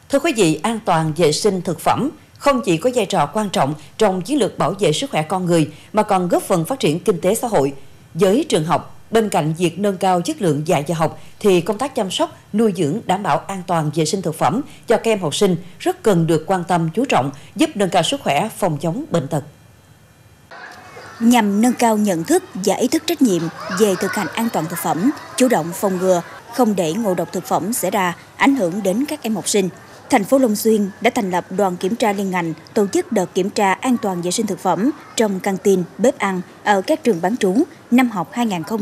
Thưa quý vị, an toàn vệ sinh thực phẩm không chỉ có vai trò quan trọng trong chiến lược bảo vệ sức khỏe con người mà còn góp phần phát triển kinh tế xã hội. Với trường học, bên cạnh việc nâng cao chất lượng dạy và học thì công tác chăm sóc, nuôi dưỡng đảm bảo an toàn vệ sinh thực phẩm cho các em học sinh rất cần được quan tâm chú trọng, giúp nâng cao sức khỏe, phòng chống bệnh tật. Nhằm nâng cao nhận thức và ý thức trách nhiệm về thực hành an toàn thực phẩm, chủ động phòng ngừa, không để ngộ độc thực phẩm xảy ra, ảnh hưởng đến các em học sinh, thành phố Long Xuyên đã thành lập đoàn kiểm tra liên ngành tổ chức đợt kiểm tra an toàn vệ sinh thực phẩm trong căng tin, bếp ăn ở các trường bán trú năm học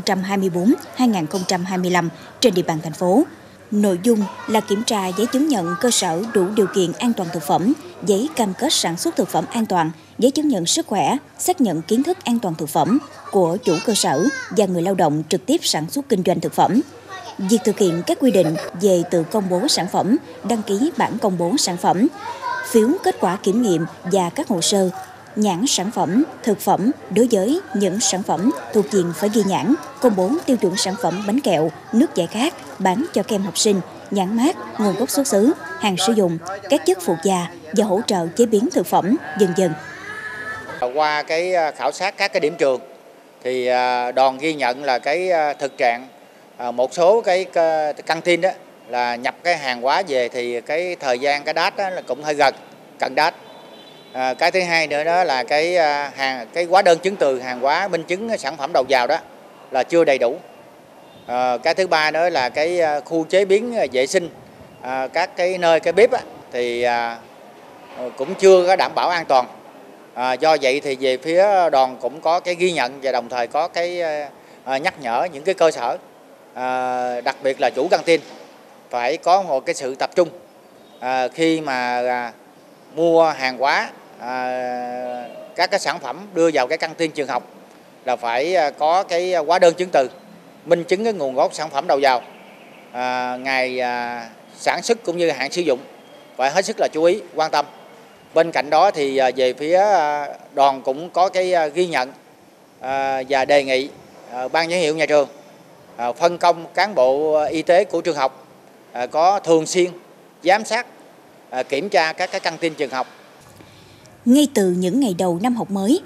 2024-2025 trên địa bàn thành phố. Nội dung là kiểm tra giấy chứng nhận cơ sở đủ điều kiện an toàn thực phẩm, giấy cam kết sản xuất thực phẩm an toàn, giấy chứng nhận sức khỏe, xác nhận kiến thức an toàn thực phẩm của chủ cơ sở và người lao động trực tiếp sản xuất kinh doanh thực phẩm. Việc thực hiện các quy định về tự công bố sản phẩm, đăng ký bản công bố sản phẩm, phiếu kết quả kiểm nghiệm và các hồ sơ, nhãn sản phẩm, thực phẩm đối với những sản phẩm thuộc diện phải ghi nhãn, công bố tiêu chuẩn sản phẩm bánh kẹo, nước giải khát, bán cho các em học sinh, nhãn mác, nguồn gốc xuất xứ, hàng sử dụng, các chất phụ gia và hỗ trợ chế biến thực phẩm, vân vân. Qua cái khảo sát các cái điểm trường thì đoàn ghi nhận là cái thực trạng một số cái căng tin đó là nhập cái hàng hóa về thì cái thời gian cái date đó là cũng hơi cận date. Cái thứ hai nữa đó là cái hóa đơn chứng từ hàng hóa minh chứng sản phẩm đầu vào đó là chưa đầy đủ. Cái thứ ba nữa là cái khu chế biến vệ sinh các cái nơi cái bếp thì cũng chưa có đảm bảo an toàn. Do vậy thì về phía đoàn cũng có cái ghi nhận và đồng thời có cái nhắc nhở những cái cơ sở, đặc biệt là chủ căng tin phải có một cái sự tập trung khi mà mua hàng hóa, các cái sản phẩm đưa vào cái căng tin trường học là phải có cái hóa đơn chứng từ minh chứng cái nguồn gốc sản phẩm đầu vào, ngày sản xuất cũng như hạn sử dụng phải hết sức là chú ý quan tâm. Bên cạnh đó thì về phía đoàn cũng có cái ghi nhận và đề nghị ban giám hiệu nhà trường phân công cán bộ y tế của trường học có thường xuyên giám sát, kiểm tra các cái căng tin trường học. Ngay từ những ngày đầu năm học mới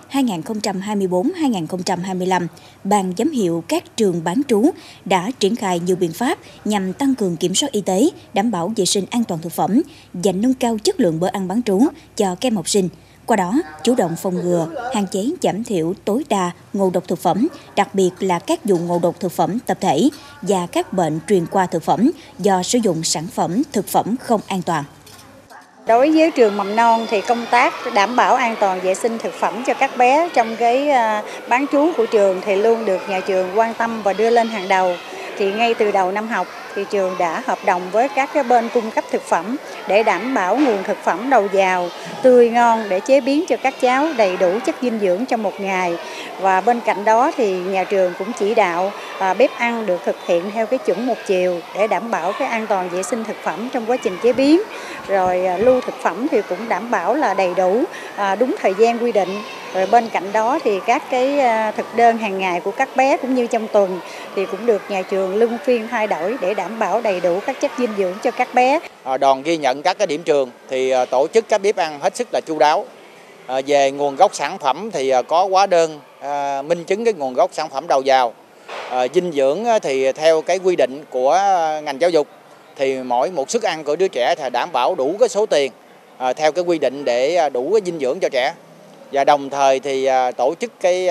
2024-2025, ban giám hiệu các trường bán trú đã triển khai nhiều biện pháp nhằm tăng cường kiểm soát y tế, đảm bảo vệ sinh an toàn thực phẩm và nâng cao chất lượng bữa ăn bán trú cho các em học sinh. Qua đó, chủ động phòng ngừa, hạn chế giảm thiểu tối đa ngộ độc thực phẩm, đặc biệt là các vụ ngộ độc thực phẩm tập thể và các bệnh truyền qua thực phẩm do sử dụng sản phẩm thực phẩm không an toàn. Đối với trường mầm non thì công tác đảm bảo an toàn vệ sinh thực phẩm cho các bé trong cái bán trú của trường thì luôn được nhà trường quan tâm và đưa lên hàng đầu. Thì ngay từ đầu năm học thì trường đã hợp đồng với các cái bên cung cấp thực phẩm để đảm bảo nguồn thực phẩm đầu vào tươi ngon để chế biến cho các cháu đầy đủ chất dinh dưỡng trong một ngày. Và bên cạnh đó thì nhà trường cũng chỉ đạo bếp ăn được thực hiện theo cái chuẩn một chiều để đảm bảo cái an toàn vệ sinh thực phẩm trong quá trình chế biến. Rồi lưu thực phẩm thì cũng đảm bảo là đầy đủ, đúng thời gian quy định. Rồi bên cạnh đó thì các cái thực đơn hàng ngày của các bé cũng như trong tuần thì cũng được nhà trường luân phiên thay đổi để đảm bảo đầy đủ các chất dinh dưỡng cho các bé. Đoàn ghi nhận các cái điểm trường thì tổ chức các bếp ăn hết sức là chu đáo. Về nguồn gốc sản phẩm thì có hóa đơn minh chứng cái nguồn gốc sản phẩm đầu vào. Dinh dưỡng thì theo cái quy định của ngành giáo dục thì mỗi một suất ăn của đứa trẻ thì đảm bảo đủ cái số tiền theo cái quy định để đủ cái dinh dưỡng cho trẻ. Và đồng thời thì tổ chức cái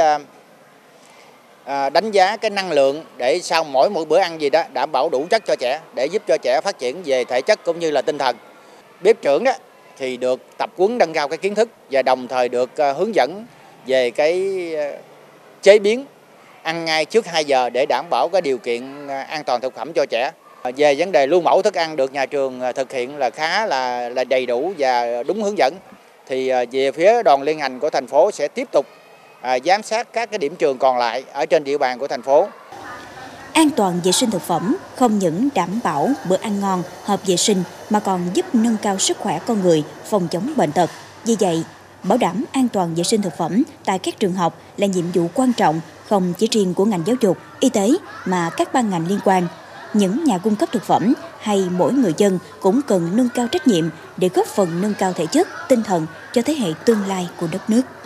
đánh giá cái năng lượng để sau mỗi bữa ăn gì đó đảm bảo đủ chất cho trẻ để giúp cho trẻ phát triển về thể chất cũng như là tinh thần. Bếp trưởng đó thì được tập huấn nâng cao cái kiến thức và đồng thời được hướng dẫn về cái chế biến ăn ngay trước 2 giờ để đảm bảo cái điều kiện an toàn thực phẩm cho trẻ. Về vấn đề lưu mẫu thức ăn được nhà trường thực hiện là khá là đầy đủ và đúng hướng dẫn. Thì về phía đoàn liên ngành của thành phố sẽ tiếp tục giám sát các cái điểm trường còn lại ở trên địa bàn của thành phố. An toàn vệ sinh thực phẩm không những đảm bảo bữa ăn ngon, hợp vệ sinh mà còn giúp nâng cao sức khỏe con người, phòng chống bệnh tật. Vì vậy, bảo đảm an toàn vệ sinh thực phẩm tại các trường học là nhiệm vụ quan trọng không chỉ riêng của ngành giáo dục, y tế mà các ban ngành liên quan. những nhà cung cấp thực phẩm hay mỗi người dân cũng cần nâng cao trách nhiệm để góp phần nâng cao thể chất, tinh thần cho thế hệ tương lai của đất nước.